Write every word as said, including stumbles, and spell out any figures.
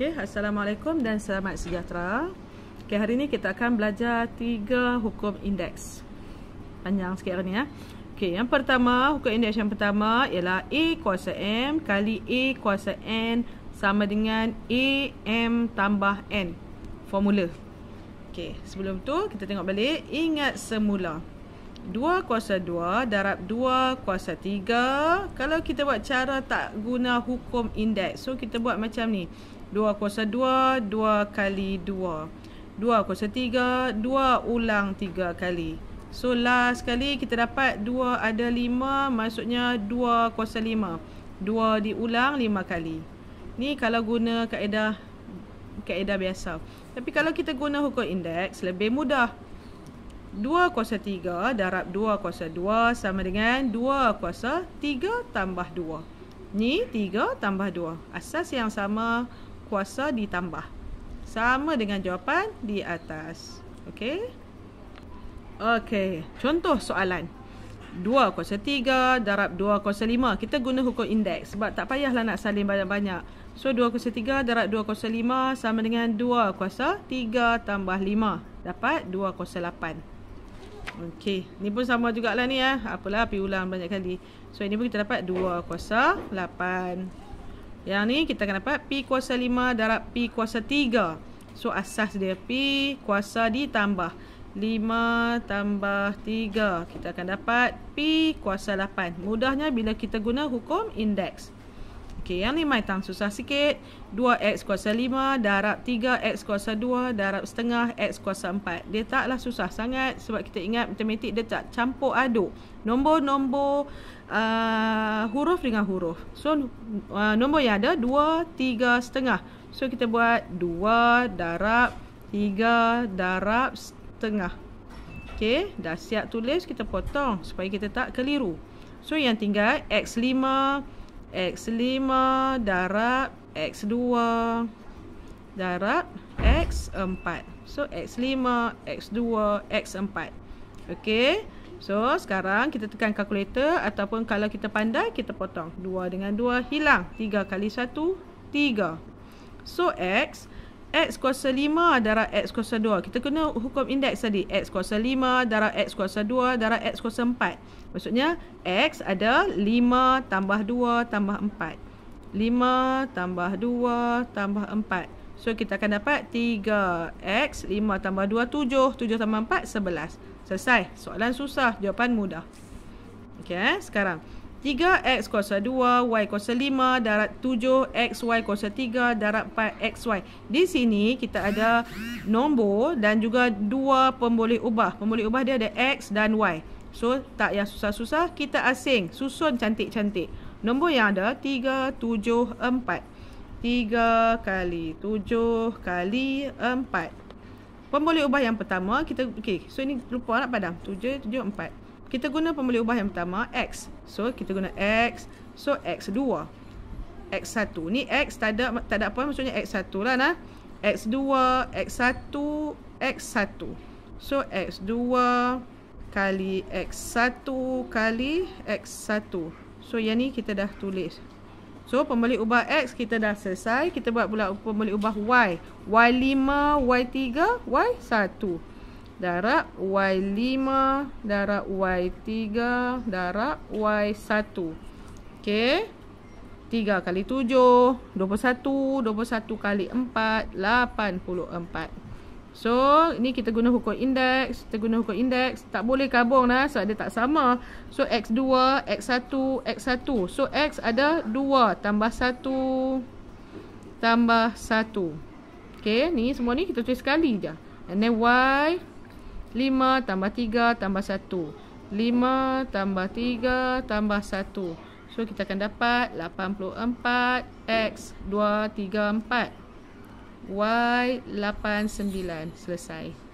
Okey, Assalamualaikum dan selamat sejahtera. Okey, hari ini kita akan belajar tiga hukum indeks. Panjang sikit hari ni ya. Okey, yang pertama, hukum indeks yang pertama ialah A kuasa M kali A kuasa N sama dengan A M tambah N. Formula. Okey, sebelum tu kita tengok balik. Ingat semula. dua kuasa dua darab dua kuasa tiga. Kalau kita buat cara tak guna hukum indeks, so kita buat macam ni. dua kuasa dua, dua kali dua. dua kuasa tiga, dua ulang tiga kali. So last kali kita dapat dua ada lima, maksudnya dua kuasa lima. dua diulang lima kali. Ni kalau guna kaedah kaedah biasa. Tapi kalau kita guna hukum indeks lebih mudah. dua kuasa tiga darab dua kuasa dua sama dengan dua kuasa tiga tambah dua. Ni tiga tambah dua. Asas yang sama, kuasa ditambah. Sama dengan jawapan di atas. Okey. Okey, contoh soalan. dua kuasa tiga darab dua kuasa lima. Kita guna hukum indeks sebab tak payahlah nak salin banyak-banyak. So dua kuasa tiga darab dua kuasa lima sama dengan dua kuasa tiga tambah lima. Dapat dua kuasa lapan. Okey, ni pun sama jugalah ni ya. Apalah, pi ulang banyak kali. So ini pun kita dapat dua kuasa lapan. Yang ni kita akan dapat pi kuasa lima darab pi kuasa tiga. So asas dia pi kuasa ditambah lima tambah tiga. Kita akan dapat pi kuasa lapan. Mudahnya bila kita guna hukum indeks. Okey, yang ni mai tang susah sikit. dua x kuasa lima darab tiga x kuasa dua darab setengah x kuasa empat. Dia taklah susah sangat sebab kita ingat matematik dia tak campur aduk. Nombor-nombor uh, huruf dengan huruf. So uh, nombor yang ada dua, tiga, setengah. So kita buat dua darab tiga darab setengah. Okey, dah siap tulis, kita potong supaya kita tak keliru. So yang tinggal x lima X lima darab X dua darab X empat. So X lima, X dua, X empat. Okey. So sekarang kita tekan kalkulator ataupun kalau kita pandai kita potong. dua dengan dua hilang. tiga kali satu, tiga. So X X kuasa lima darab X kuasa dua. Kita guna hukum indeks tadi. X kuasa lima darab X kuasa dua darab X kuasa empat. Maksudnya X ada lima tambah dua tambah empat. lima tambah dua tambah empat. So kita akan dapat tiga X. lima tambah dua, tujuh. tujuh tambah empat, sebelas. Selesai. Soalan susah, jawapan mudah. Okey, eh? Sekarang tiga x kuasa dua, y kuasa lima darab tujuh, x y kuasa tiga darab empat, xy. Di sini kita ada nombor dan juga dua pemboleh ubah. Pemboleh ubah dia ada x dan y. So tak payah susah-susah, kita asing. Susun cantik-cantik. Nombor yang ada tiga, tujuh, empat. tiga kali tujuh kali empat. Pemboleh ubah yang pertama kita, okey, so ini lupa nak padam. tujuh, tujuh, empat. Kita guna pemboleh ubah yang pertama x. So kita guna x. So x dua. X satu. Ni x tak ada tak ada apa, maksudnya x satu lah nah. X dua, x satu, x satu. So x dua kali x satu kali x satu. So yang ni kita dah tulis. So pemboleh ubah x kita dah selesai. Kita buat pula pemboleh ubah y. Y lima, y tiga, y satu. Darab y lima darab y tiga darab y satu. Okey. tiga kali tujuh, dua puluh satu. dua puluh satu kali empat, lapan puluh empat. So, ini kita guna hukum indeks. Kita guna hukum indeks. Tak boleh kabung lah sebab dia tak sama. So, x dua, x satu, x satu. So, x ada dua tambah satu tambah satu. Okey, ni semua ni kita tulis sekali je. And then y lima tambah tiga tambah satu. lima tambah tiga tambah satu. So kita akan dapat lapan puluh empat. X dua, tiga, empat. Y lapan, sembilan. Selesai.